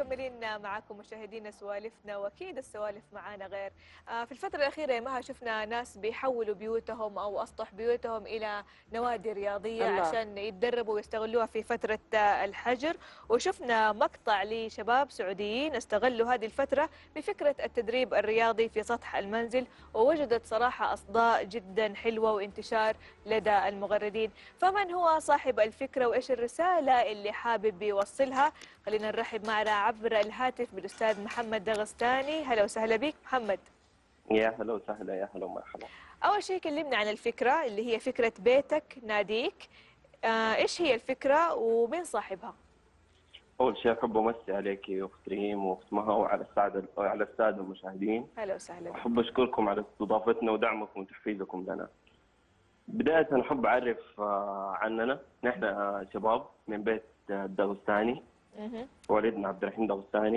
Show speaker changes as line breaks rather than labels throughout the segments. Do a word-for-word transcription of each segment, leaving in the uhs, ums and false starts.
مكملين معاكم مشاهدينا سوالفنا، واكيد السوالف معانا غير. في الفترة الأخيرة يا مها شفنا ناس بيحولوا بيوتهم أو أسطح بيوتهم إلى نوادي رياضية الله. عشان يتدربوا ويستغلوها في فترة الحجر، وشفنا مقطع لشباب سعوديين استغلوا هذه الفترة بفكرة التدريب الرياضي في سطح المنزل، ووجدت صراحة أصداء جدا حلوة وانتشار لدى المغردين. فمن هو صاحب الفكرة وإيش الرسالة اللي حابب يوصلها؟ خلينا نرحب معنا عبر الهاتف بالأستاذ محمد دغستاني. هلا وسهلا بك محمد.
يا هلا وسهلا، يا هلا ومرحبا.
أول شيء كلمنا عن الفكرة اللي هي فكرة بيتك ناديك. آه إيش هي الفكرة ومين صاحبها؟
أول شيء أحب أمسي عليك يا أخت ريم وأخت مها وعلى السادة وعلى السادة المشاهدين.
هلا وسهلا بك.
أحب أشكركم على استضافتنا ودعمكم وتحفيزكم لنا. بداية أحب أعرف عننا، نحن شباب من بيت الدغستاني، والدنا عبد الرحيم دغستاني.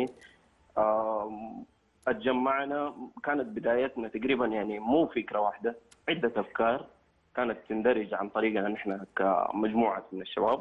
اتجمعنا، كانت بدايتنا تقريبا يعني مو فكرة واحدة، عدة أفكار كانت تندرج عن طريقنا نحن كمجموعة من الشباب.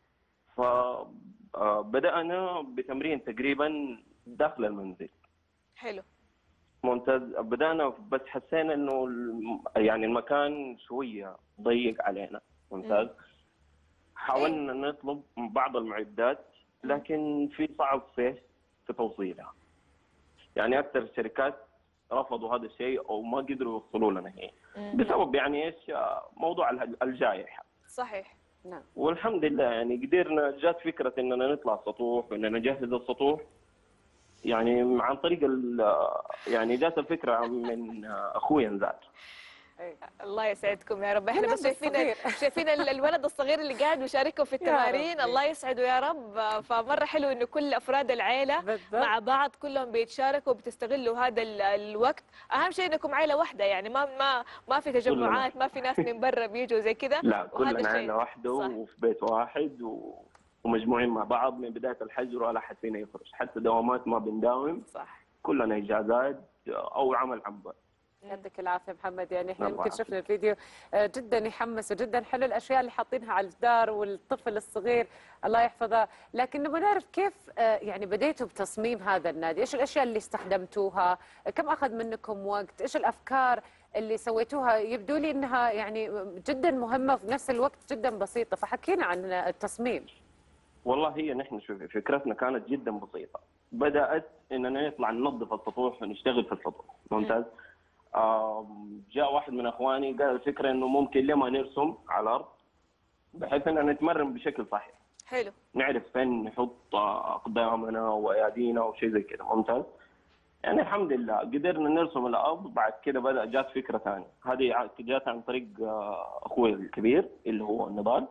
فبدأنا بتمرين تقريبا داخل المنزل.
حلو.
ممتاز. بدأنا بس حسينا انه يعني المكان شوية ضيق علينا. ممتاز. حاولنا نطلب بعض المعدات لكن في صعب فيه في توصيلها. يعني اكثر الشركات رفضوا هذا الشيء او ما قدروا يوصلوا لنا هي بسبب يعني ايش؟ موضوع الجائحة.
صحيح.
نعم. والحمد لله يعني قدرنا، جات فكرة اننا نطلع السطوح واننا نجهز السطوح يعني عن طريق يعني جات الفكره من اخوي نزار.
الله يسعدكم يا رب. احنا بس شايفين شايفين الولد الصغير اللي قاعد بيشارككم في التمارين، الله يسعده يا رب. فمره حلو انه كل افراد العائله بالضبط. مع بعض كلهم بيتشاركوا وبتستغلوا هذا الوقت. اهم شيء انكم عائله واحده، يعني ما ما ما في تجمعات، ما في ناس من برا بيجوا زي كذا.
لا كلنا عائله واحده وفي بيت واحد و... ومجموعين مع بعض من بدايه الحجر ولا حد فينا يخرج، حتى دوامات ما بنداوم.
صح.
كلنا اجازات او عمل عن بعد.
يعطيك العافيه محمد. يعني احنا يمكن شفنا الفيديو جدا يحمس وجدا حلو، الاشياء اللي حاطينها على الجدار والطفل الصغير الله يحفظه. لكن نبغى نعرف كيف يعني بديتوا بتصميم هذا النادي، ايش الاشياء اللي استخدمتوها، كم اخذ منكم وقت، ايش الافكار اللي سويتوها؟ يبدو لي انها يعني جدا مهمه وفي نفس الوقت جدا بسيطه، فحكينا عن التصميم.
والله هي نحن شوفي فكرتنا كانت جدا بسيطه، بدات اننا نطلع ننظف السطوح ونشتغل في السطوح. ممتاز. آه جاء واحد من اخواني قال الفكره انه ممكن لما نرسم على الارض بحيث اننا نتمرن بشكل صحيح.
حلو.
نعرف فين نحط اقدامنا وايادينا وشيء زي كذا. ممتاز. يعني الحمد لله قدرنا نرسم الارض. بعد كده بدا جات فكره ثانيه، هذه جات عن طريق اخوي الكبير اللي هو نضال.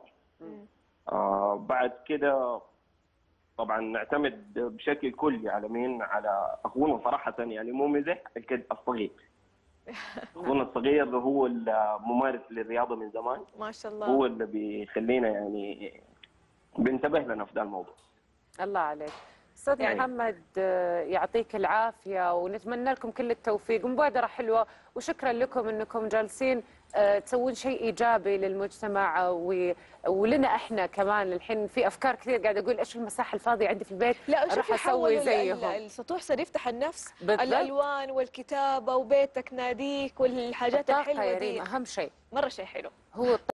آه بعد كده طبعا نعتمد بشكل كلي على مين؟ على اخونا صراحه، يعني مو مزح، الصغير. اخونا الصغير هو الممارس للرياضه من زمان
ما شاء الله،
هو اللي بيخلينا يعني بنتبه لنا في ذا الموضوع.
الله عليك استاذ يعني محمد، يعطيك العافيه ونتمنى لكم كل التوفيق. مبادره حلوه وشكرا لكم انكم جالسين تسوون شيء ايجابي للمجتمع ولنا احنا كمان. الحين في افكار كثير قاعده اقول ايش المساحه الفاضيه عندي في البيت،
لا
راح اسوي زيهم.
السطوح صار يفتح النفس
بالضبط.
الالوان والكتابه وبيتك ناديك والحاجات الحلوه
دي اهم شيء،
مره شيء حلو.
هو